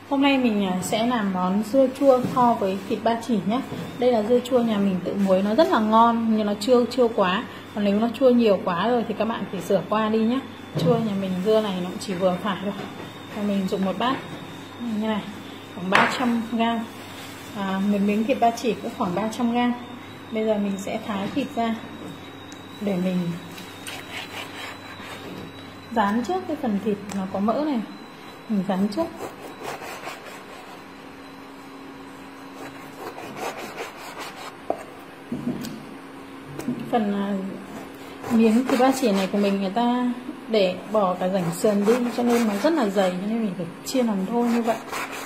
Hôm nay mình sẽ làm món dưa chua kho với thịt ba chỉ nhé. Đây là dưa chua nhà mình tự muối, nó rất là ngon nhưng nó chua quá. Còn nếu nó chua nhiều quá rồi thì các bạn phải sửa qua đi nhé. Chua nhà mình dưa này nó chỉ vừa phải thôi. Và mình dùng một bát như này, khoảng 300g. Một miếng thịt ba chỉ cũng khoảng 300g. Bây giờ mình sẽ thái thịt ra để mình rán trước cái phần thịt nó có mỡ này. Mình rán trước. Phần miếng thịt ba chỉ này của mình người ta để bỏ cả rảnh sườn đi cho nên nó rất là dày, nên mình phải chia làm thô như vậy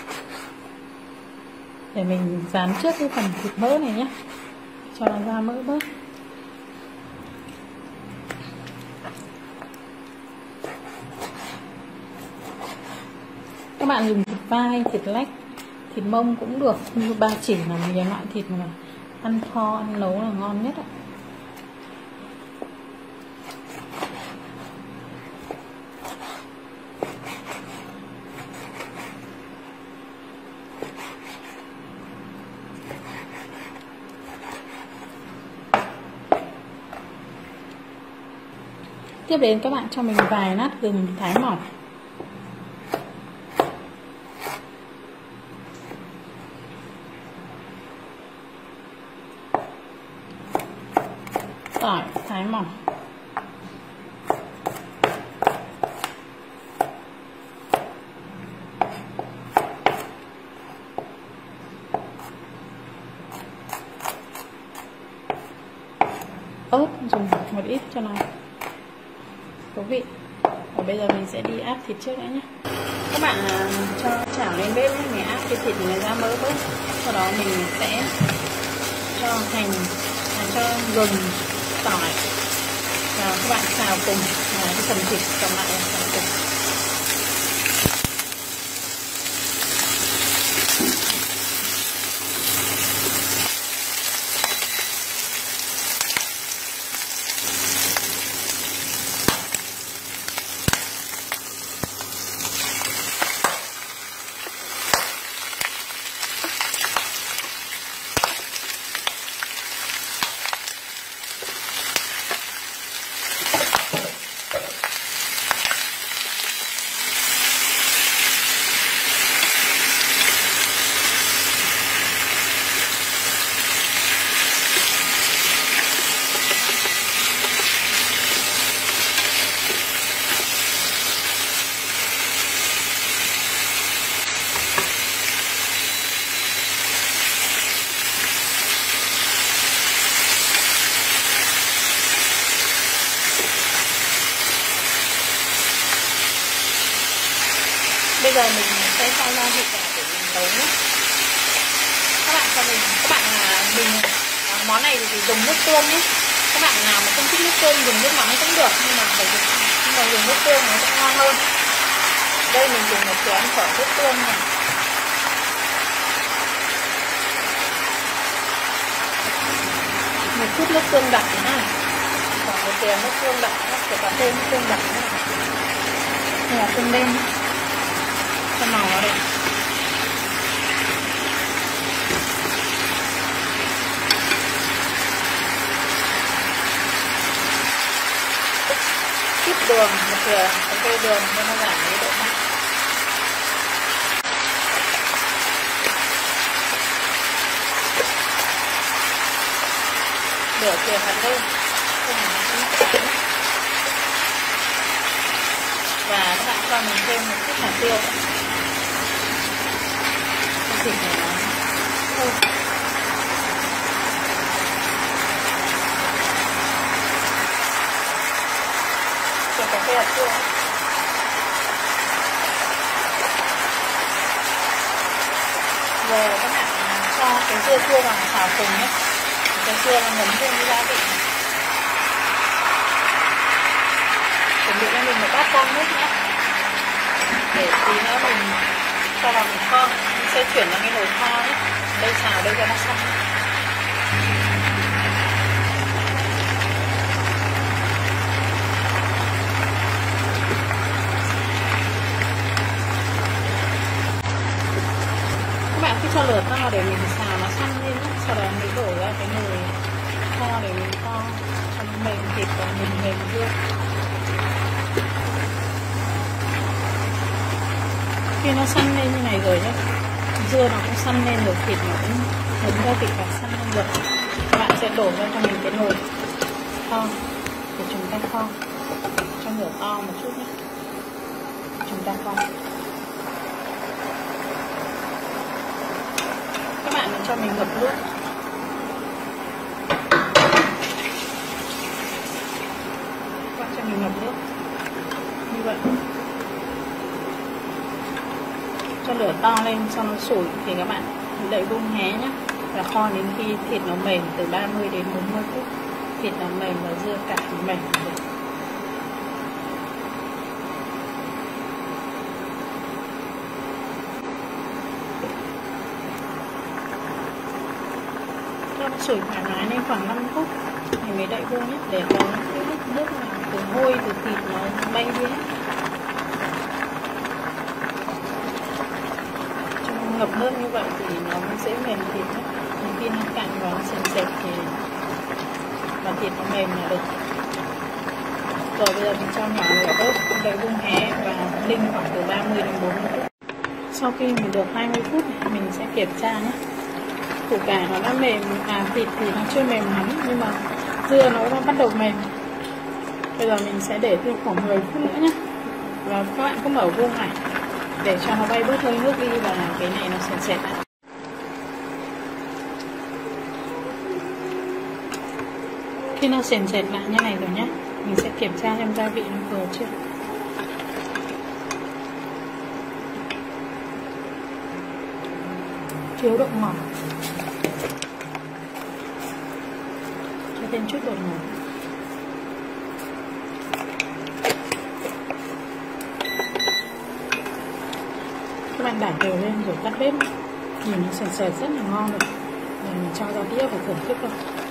để mình rán trước cái phần thịt mỡ này nhé, cho nó ra mỡ bớt. Các bạn dùng thịt vai, thịt lách, thịt mông cũng được, nhưng ba chỉ là một loại thịt mà ăn kho, ăn nấu là ngon nhất ạ. Tiếp đến các bạn cho mình vài nát gừng thái mỏng. Tỏi thái mỏng. Ớt dùng một ít cho nó có vị. Và bây giờ mình sẽ đi áp thịt trước đã nhé. Các bạn cho chảo lên bếp nhé, mình áp cái thịt này ra mỡ bớt. Sau đó mình sẽ cho hành, cho gừng, tỏi và các bạn xào cùng cái phần thịt còn lại là xào cùng. Bây giờ mình sẽ cho ra thịt vào để mình nấu nhé. Các bạn món này thì dùng nước tương nhé. Các bạn nào mà không thích nước tương dùng nước mắm cũng được, nhưng mà dùng nước tương nó sẽ ngon hơn. Đây mình dùng một chén phở nước tương này. Một chút nước tương đặc này, khoảng một chén nước tương đặc, có cả thêm nước tương đặc này. Đây là tương đen cho màu nó đẹp. Chút đường, một thìa cà phê đường cho nó giảm cái độ mặn. Nửa thìa hạt nêm. Và các bạn cho mình thêm một chút hạt tiêu. Thịt này nó thơm. Cho cà phê hạt tiêu. Giờ các bạn cho cái dưa chua vào xào cùng nhé. Cái dưa nó ngấm thêm cái gia vị này. Chuẩn bị cho mình một bát con nước nhé, để tí nữa mình cho vào mình kho. Mình sẽ chuyển sang cái nồi kho nhé. Đây xào đây cho nó xong. cho lửa to để mình xào nó săn lên nhé. Sau đó mình đổ ra cái nồi kho để mình kho cho nó mềm thịt và mềm dưa. Khi nó săn lên như này rồi nhé, dưa nó cũng săn lên rồi, thịt nó cũng thấm gia vị và săn lên rồi, các bạn sẽ đổ ra cho mình cái nồi kho để chúng ta kho cho lửa to một chút nhé. Chúng ta kho, các bạn cho mình ngập nước. Các bạn cho mình ngập nước như vậy, cho lửa to lên cho nó sủi thì các bạn đậy vung hé nhé, và kho đến khi thịt nó mềm từ 30 đến 40 phút. Thịt nó mềm và dưa cải mềm rồi. Cho nó sủi thoải mái lên khoảng 5 phút thì mới đậy vung nhé, để có cái nước từ hôi từ thịt nó bay đi. Ngập nước như vậy thì nó sẽ mềm thịt nhé. Khi nó cạn và nó sền sệt thì và thịt nó mềm là được. Rồi bây giờ mình cho nhỏ lửa bớt, đậy vung hé và ninh khoảng từ 30 đến 40 phút. Sau khi mình được 20 phút mình sẽ kiểm tra nhé. Củ cải nó đã mềm, thịt thì nó chưa mềm lắm nhưng mà dưa nó đã bắt đầu mềm. Bây giờ mình sẽ để thêm khoảng 10 phút nữa nhé. Và các bạn cứ mở vuông này để cho nó bay bớt hơi nước đi và cái này nó sền sệt lại. Khi nó sền sệt lại như này rồi nhé, mình sẽ kiểm tra xem gia vị nó vừa chưa. Thiếu độ ngọt, cho thêm chút bột ngọt. Các bạn đảo đều lên rồi tắt bếp, nhìn nó sền sệt rất là ngon rồi. Rồi mình cho ra đĩa và thưởng thức thôi.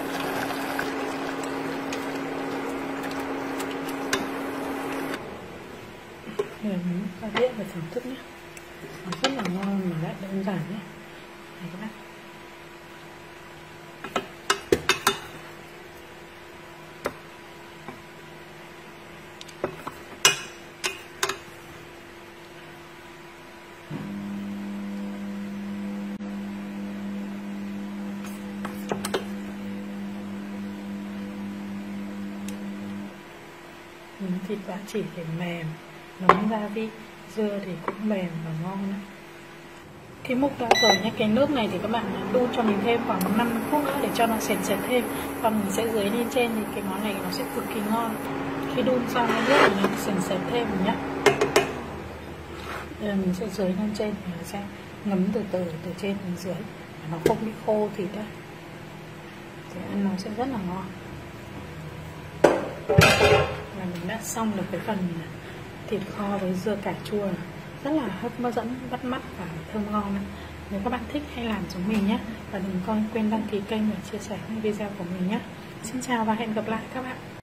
Rồi mình ra đĩa và thưởng thức nhé. Nó rất là ngon mà lại đơn giản nhé. Này các bạn. Thịt ba chỉ thì mềm, nấm gia vị, dưa thì cũng mềm và ngon nữa. Khi múc ra rồi nhé, cái nước này thì các bạn đun cho mình thêm khoảng 5 phút nữa để cho nó sền sệt thêm. Còn mình sẽ dưới lên trên thì cái món này nó sẽ cực kỳ ngon. Khi đun xong cái nước này nó sền sệt thêm nhé. Bây giờ mình sẽ dưới lên trên thì nó sẽ ngấm từ từ từ trên đến dưới, nó không bị khô thịt đấy. Thì ăn nó sẽ rất là ngon. Là mình đã xong được cái phần thịt kho với dưa cải chua rất là hấp dẫn, bắt mắt và thơm ngon đấy. Nếu các bạn thích hãy làm giống mình nhé, và đừng quên đăng ký kênh và chia sẻ những video của mình nhé. Xin chào và hẹn gặp lại các bạn.